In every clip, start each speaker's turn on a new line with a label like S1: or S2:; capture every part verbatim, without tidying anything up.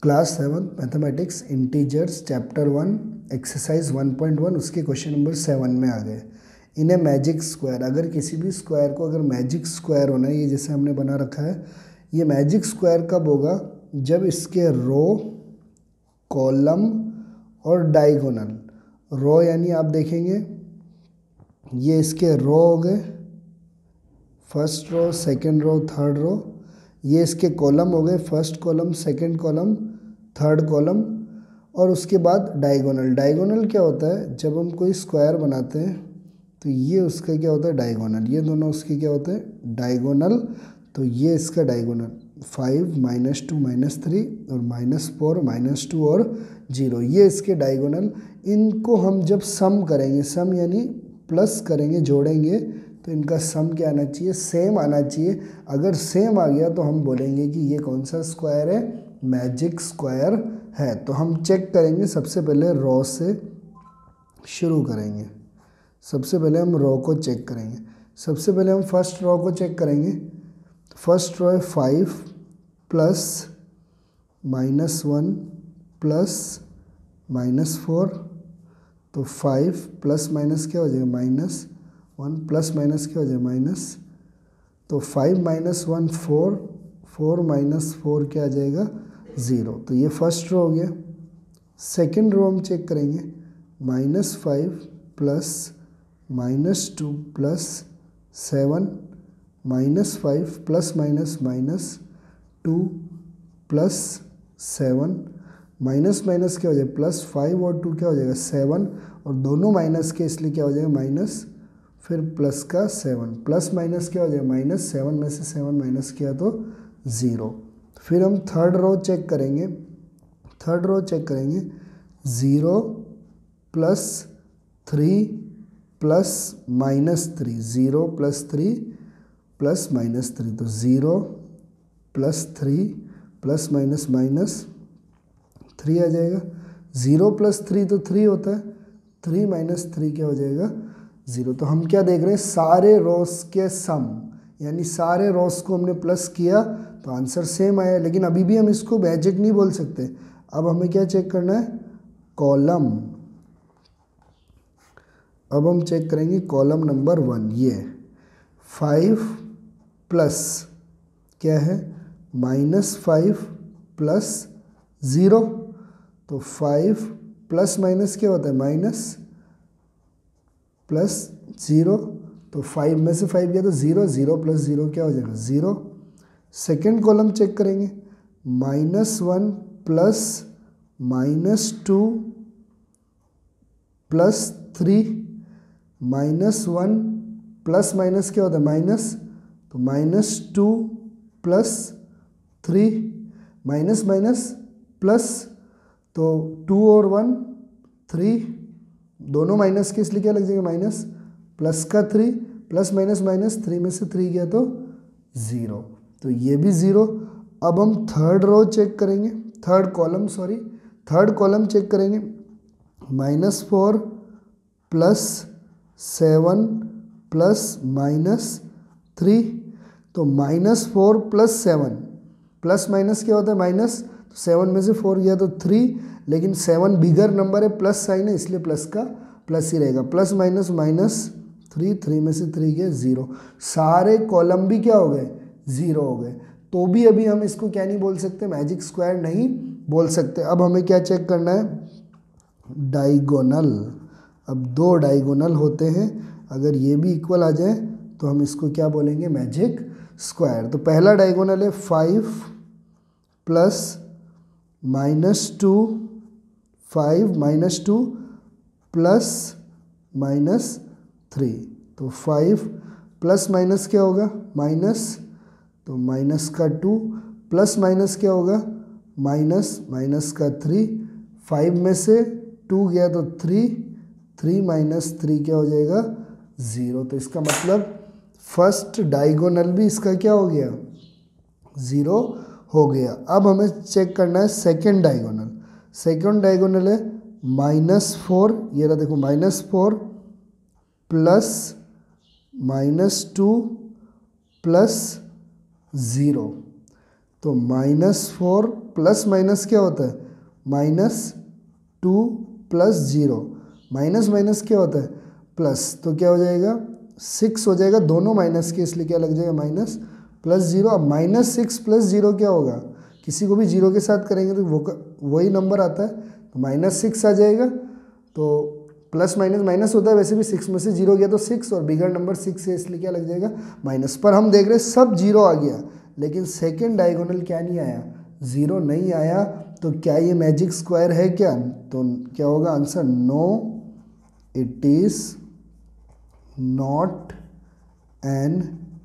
S1: Class seven mathematics integers chapter one exercise one point one उसके question number seven में आ गए। इन्हें मैजिक स्क्वायर, अगर किसी भी स्क्वायर को अगर मैजिक स्क्वायर होना है, ये जैसे हमने बना रखा है, ये मैजिक स्क्वायर कब होगा? जब इसके रो, कॉलम और डायगोनल, रो यानी आप देखेंगे ये इसके रो हो गए, first row, second row, third row. ये इसके कॉलम हो गए, first column, second column, third column. और उसके बाद डायगोनल। डायगोनल क्या होता है? जब हम कोई स्क्वायर बनाते हैं तो ये उसका क्या होता है? डायगोनल। ये दोनों उसके क्या होते हैं? डायगोनल। तो ये इसका diagonal five minus two minus three और माइनस फोर माइनस टू और जीरो, ये इसके डायगोनल। इनको हम जब सम करेंगे, सम यानी प्लस करेंगे, जोड़ेंगे, तो इनका सम क्या आना चाहिए? सेम आना चाहिए। अगर सेम आ गया तो हम बोलेंगे कि ये कौन सा स्क्वायर है? मैजिक स्क्वायर है। तो हम चेक करेंगे, सबसे पहले रो से शुरू करेंगे। सबसे पहले हम रो को चेक करेंगे। सबसे पहले हम फर्स्ट रो को चेक करेंगे। फर्स्ट रो है five plus minus one plus minus four. तो फाइव प्लस माइनस क्या हो जाएगा? माइनस वन प्लस माइनस क्या हो जाएगा? माइनस। तो five minus one four, four minus four क्या आ जाएगा? ज़ीरो। तो ये फर्स्ट रो हो गया। सेकेंड रो हम चेक करेंगे। Minus five plus minus two plus seven, minus five plus minus minus two plus seven, minus minus क्या हो जाएगा? प्लस फाइव और टू क्या हो जाएगा? सेवन। और दोनों माइनस के, इसलिए क्या हो जाएगा? माइनस, फिर प्लस का सेवन, प्लस माइनस क्या हो जाएगा? माइनस। सेवन में से सेवन माइनस किया तो ज़ीरो। फिर हम थर्ड रो चेक करेंगे। थर्ड रो चेक करेंगे। Zero plus three plus minus three, zero plus three plus minus three. तो zero plus three plus minus minus three आ जाएगा। ज़ीरो प्लस थ्री तो थ्री होता है, थ्री माइनस थ्री क्या हो जाएगा? ज़ीरो। तो हम क्या देख रहे हैं? सारे रोस के सम, यानी सारे रोस को हमने प्लस किया तो आंसर सेम आया। लेकिन अभी भी हम इसको मैजिक नहीं बोल सकते। अब हमें क्या चेक करना है? कॉलम। अब हम चेक करेंगे कॉलम नंबर वन। ये फाइव प्लस क्या है? Minus five plus zero. तो फाइव प्लस माइनस क्या होता है? Minus, plus zero. तो फाइव में से फाइव गया तो ज़ीरो, ज़ीरो प्लस ज़ीरो क्या हो जाएगा? ज़ीरो। सेकेंड कॉलम चेक करेंगे। Minus one plus minus two plus three, minus one plus minus क्या होता है? माइनस। तो minus two plus three, minus minus plus, तो टू और वन थ्री, दोनों माइनस के, इसलिए क्या लग जाएगा? माइनस, प्लस का three, plus minus minus, three में से थ्री गया तो ज़ीरो। तो ये भी ज़ीरो। अब हम थर्ड रो चेक करेंगे, third column, sorry third column check करेंगे। Minus four plus seven plus minus three. तो minus four plus seven, plus minus क्या होता है? माइनस। तो सेवन में से फोर गया तो थ्री, लेकिन सेवन बिगर नंबर है, प्लस साइन है, इसलिए प्लस का प्लस ही रहेगा। Plus minus minus three, three में से थ्री गए ज़ीरो। सारे कॉलम भी क्या हो गए? ज़ीरो हो गए। तो भी अभी हम इसको क्या नहीं बोल सकते? मैजिक स्क्वायर नहीं बोल सकते। अब हमें क्या चेक करना है? डायगोनल। अब दो डायगोनल होते हैं, अगर ये भी इक्वल आ जाए तो हम इसको क्या बोलेंगे? Magic square. तो पहला डायगोनल है five plus minus two, five minus two plus minus three. तो फाइव प्लस माइनस क्या होगा? माइनस। तो माइनस का टू प्लस माइनस क्या होगा? माइनस, माइनस का थ्री। फाइव में से टू गया तो थ्री, थ्री माइनस थ्री क्या हो जाएगा? ज़ीरो। तो इसका मतलब फर्स्ट डायगोनल भी इसका क्या हो गया? ज़ीरो हो गया। अब हमें चेक करना है सेकेंड डायगोनल। सेकेंड डायगोनल है माइनस फोर, ये रहा देखो, minus four plus minus two plus zero. तो माइनस फोर प्लस माइनस क्या होता है, minus two plus zero, minus minus क्या होता है, प्लस, तो क्या हो जाएगा, सिक्स हो जाएगा, दोनों माइनस के, इसलिए क्या लग जाएगा, माइनस प्लस जीरो। अब माइनस सिक्स प्लस जीरो क्या होगा, किसी को भी जीरो के साथ करेंगे तो वो वही नंबर आता है, तो माइनस सिक्स आ जाएगा। तो प्लस माइनस माइनस होता है, वैसे भी सिक्स में से जीरो गया तो सिक्स, और बिगर नंबर सिक्स है, इसलिए क्या लग जाएगा, माइनस। पर हम देख रहे हैं सब जीरो आ गया, लेकिन सेकेंड डायगोनल क्या नहीं आया, ज़ीरो नहीं आया। तो क्या ये मैजिक स्क्वायर है क्या, तो क्या होगा answer, no it is not an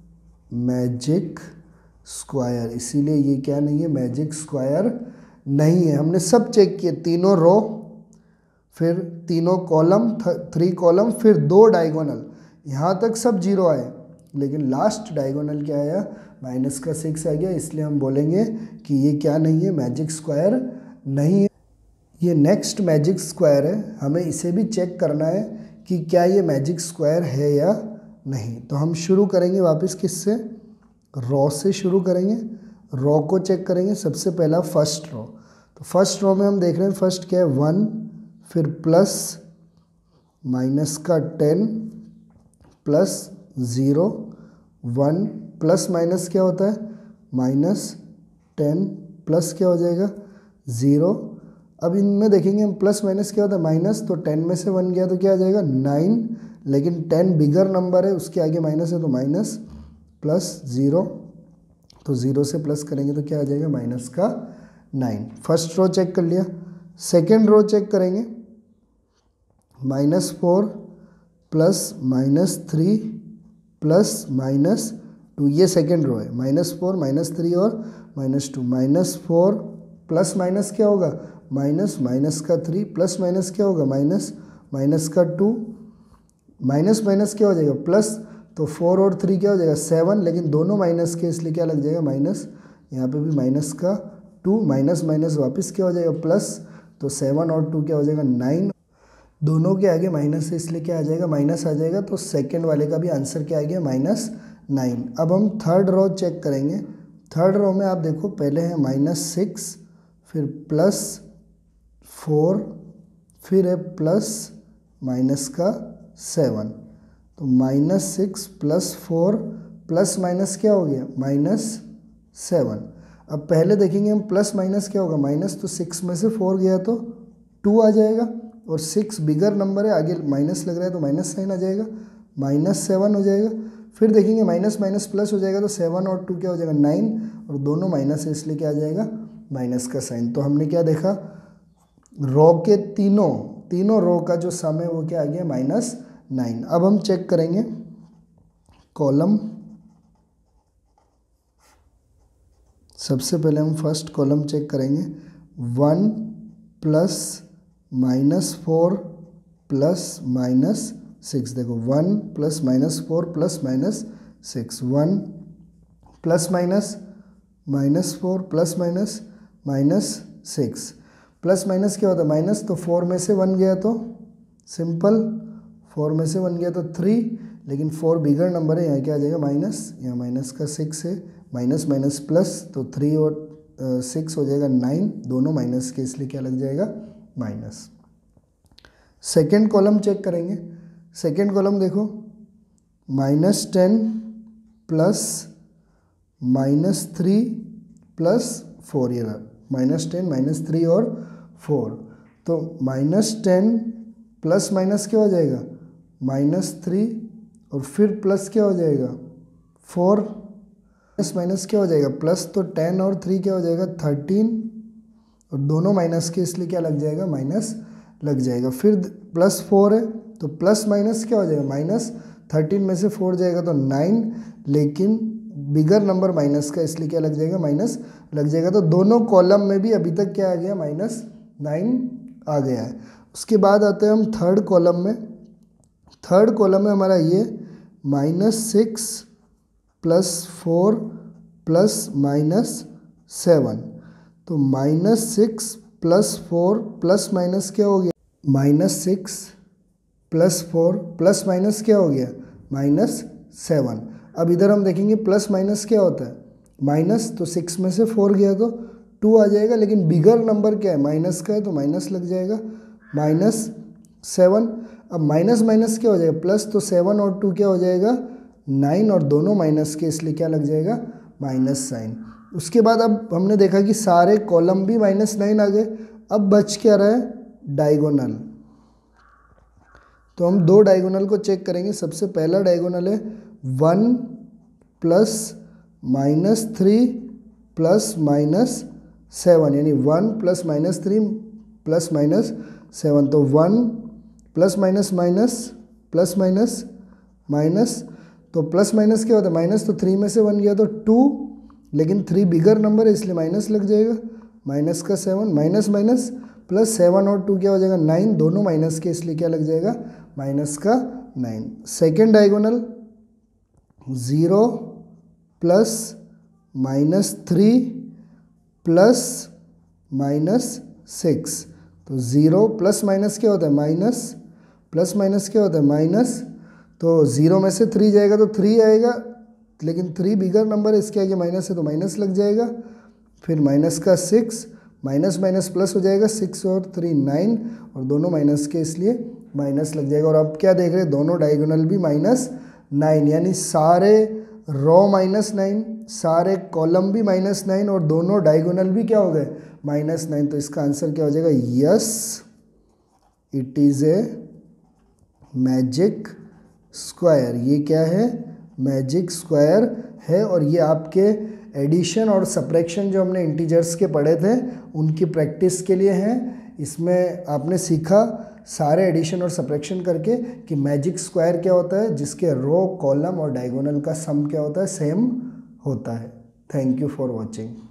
S1: magic square. इसीलिए ये क्या नहीं है, मैजिक स्क्वायर नहीं है। हमने सब चेक किए, तीनों रो, फिर तीनों कॉलम, थ्री कॉलम, फिर दो डायगोनल, यहाँ तक सब जीरो आए, लेकिन लास्ट डायगोनल क्या आया, माइनस का सिक्स आ गया। इसलिए हम बोलेंगे कि ये क्या नहीं है, मैजिक स्क्वायर नहीं है। ये नेक्स्ट मैजिक स्क्वायर है, हमें इसे भी चेक करना है कि क्या ये मैजिक स्क्वायर है या नहीं। तो हम शुरू करेंगे वापस किससे, रॉ से शुरू करेंगे, रॉ को चेक करेंगे। सबसे पहला फर्स्ट रॉ, तो फर्स्ट रॉ में हम देख रहे हैं फर्स्ट क्या है, वन, फिर प्लस माइनस का ten plus zero, one plus minus क्या होता है, माइनस टेन प्लस क्या हो जाएगा, ज़ीरो। अब इनमें देखेंगे हम प्लस माइनस क्या होता है, माइनस, तो टेन में से वन गया तो क्या आ जाएगा, नाइन, लेकिन टेन बिगर नंबर है, उसके आगे माइनस है, तो माइनस प्लस ज़ीरो, तो ज़ीरो से प्लस करेंगे तो क्या आ जाएगा, माइनस का नाइन। फर्स्ट रो चेक कर लिया। सेकेंड रो चेक करेंगे, minus four plus minus three plus minus two, ये सेकेंड रो है, माइनस फोर माइनस थ्री और minus two, minus four plus minus क्या होगा, माइनस, माइनस का थ्री प्लस माइनस क्या होगा, माइनस, माइनस का टू, माइनस माइनस क्या हो जाएगा, प्लस, तो फोर और थ्री क्या हो जाएगा, सेवन, लेकिन दोनों माइनस के, इसलिए क्या लग जाएगा, माइनस, यहाँ पे भी माइनस का टू, माइनस माइनस वापस क्या हो जाएगा, प्लस, तो सेवन और टू क्या हो जाएगा, नाइन, दोनों के आगे माइनस है, इसलिए क्या आ जाएगा, माइनस आ जाएगा। तो सेकंड वाले का भी आंसर क्या आ गया, माइनस नाइन। अब हम थर्ड रो चेक करेंगे। थर्ड रो में आप देखो, पहले है माइनस सिक्स, फिर प्लस फोर, फिर है प्लस माइनस का सेवन, तो minus six plus four plus minus क्या हो गया, माइनस सेवन। अब पहले देखेंगे हम प्लस माइनस क्या होगा, माइनस, तो सिक्स में से फोर गया तो टू आ जाएगा, और सिक्स बिगर नंबर है, आगे माइनस लग रहा है तो माइनस साइन आ जाएगा, माइनस सेवन हो जाएगा। फिर देखेंगे माइनस माइनस प्लस हो जाएगा, तो सेवन और टू क्या हो जाएगा, नाइन, और दोनों माइनस है, इसलिए क्या आ जाएगा, माइनस का साइन। तो हमने क्या देखा, रो के तीनों तीनों रो का जो सम है वो क्या आ गया, माइनस नाइन। अब हम चेक करेंगे कॉलम। सबसे पहले हम फर्स्ट कॉलम चेक करेंगे, one plus minus four plus minus six. देखो one plus minus four plus minus six, one plus minus minus four plus minus minus six, plus minus क्या होता है, माइनस, तो फोर में से वन गया तो सिंपल, फोर में से वन गया तो थ्री, लेकिन फोर बिगर नंबर है, यहाँ क्या आ जाएगा, माइनस, यहाँ माइनस का सिक्स है, माइनस माइनस प्लस, तो थ्री और सिक्स हो जाएगा नाइन, दोनों माइनस के, इसलिए क्या लग जाएगा, माइनस। सेकेंड कॉलम चेक करेंगे। सेकेंड कॉलम देखो, minus ten plus minus three plus four, ये रहा माइनस टेन माइनस थ्री और फोर, तो माइनस टेन प्लस माइनस क्या हो जाएगा, माइनस थ्री, और फिर प्लस क्या हो जाएगा, फोर, माइनस माइनस क्या हो जाएगा, प्लस, तो टेन और थ्री क्या हो जाएगा, थर्टीन, और दोनों माइनस के, इसलिए क्या लग जाएगा, माइनस लग जाएगा। फिर प्लस फोर है, तो प्लस माइनस क्या हो जाएगा, माइनस, थर्टीन में से फोर जाएगा तो नाइन, लेकिन बिगर नंबर माइनस का, इसलिए क्या लग जाएगा, माइनस लग जाएगा। तो दोनों कॉलम में भी अभी तक क्या आ गया, माइनस नाइन आ गया है। उसके बाद आते हैं हम थर्ड कॉलम में। थर्ड कॉलम में हमारा ये minus six plus four plus minus seven, तो minus six plus four plus minus क्या हो गया, minus six plus four plus minus क्या हो गया, माइनस सेवन। अब इधर हम देखेंगे प्लस माइनस क्या होता है, माइनस, तो सिक्स में से फोर गया तो टू आ जाएगा, लेकिन बिगर नंबर क्या है, माइनस का है तो माइनस लग जाएगा, माइनस सेवन। अब माइनस माइनस क्या हो जाएगा, प्लस, तो सेवन और टू क्या हो जाएगा, नाइन, और दोनों माइनस के, इसलिए क्या लग जाएगा, माइनस साइन। उसके बाद अब हमने देखा कि सारे कॉलम भी माइनस नाइन आ गए। अब बच क्या रहा है, डायगोनल। तो हम दो डायगोनल को चेक करेंगे। सबसे पहला डायगोनल है one plus minus three plus minus seven, यानी one plus minus three plus minus seven. तो one plus minus minus plus minus minus, तो प्लस माइनस क्या होता है, माइनस, तो थ्री में से वन गया तो टू, लेकिन थ्री बिगर नंबर है इसलिए माइनस लग जाएगा, माइनस का seven, minus minus plus seven और टू क्या हो जाएगा, नाइन, दोनों माइनस के, इसलिए क्या लग जाएगा, माइनस का nine. Second diagonal zero plus minus three plus minus six, तो ज़ीरो प्लस माइनस क्या होता है, माइनस, प्लस माइनस क्या होता है, माइनस, तो ज़ीरो में से थ्री जाएगा तो थ्री आएगा, लेकिन थ्री बिगर नंबर है, इसके आगे माइनस है तो माइनस लग जाएगा। फिर माइनस का सिक्स, माइनस माइनस प्लस हो जाएगा, सिक्स और थ्री नाइन, और दोनों माइनस के, इसलिए माइनस लग जाएगा। और अब क्या देख रहे हैं, दोनों डायगोनल भी माइनस नाइन, यानी सारे रो माइनस नाइन, सारे कॉलम भी माइनस नाइन, और दोनों डायगोनल भी क्या हो गए, माइनस नाइन। तो इसका आंसर क्या हो जाएगा, yes, it is a magic square. ये क्या है, मैजिक स्क्वायर है। और ये आपके एडिशन और सब्ट्रैक्शन जो हमने इंटीजर्स के पढ़े थे उनकी प्रैक्टिस के लिए हैं। इसमें आपने सीखा सारे एडिशन और सब्ट्रैक्शन करके कि मैजिक स्क्वायर क्या होता है, जिसके रो, कॉलम और डायगोनल का सम क्या होता है, सेम होता है। Thank you for watching.